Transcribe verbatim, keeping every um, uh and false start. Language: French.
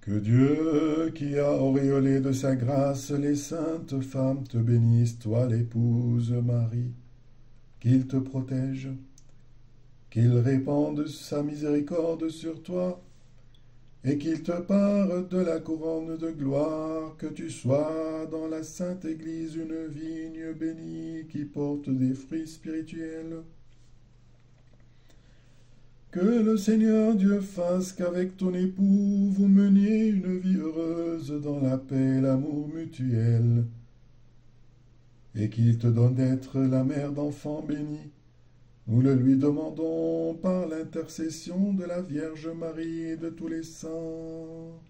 Que Dieu, qui a auréolé de sa grâce les saintes femmes, te bénisse, toi l'épouse Marie, qu'il te protège, qu'il répande sa miséricorde sur toi, et qu'il te pare de la couronne de gloire, que tu sois dans la sainte Église une vigne bénie qui porte des fruits spirituels. Que le Seigneur Dieu fasse qu'avec ton époux vous meniez une vie heureuse dans la paix et l'amour mutuel, et qu'il te donne d'être la mère d'enfants bénis. Nous le lui demandons par l'intercession de la Vierge Marie et de tous les saints.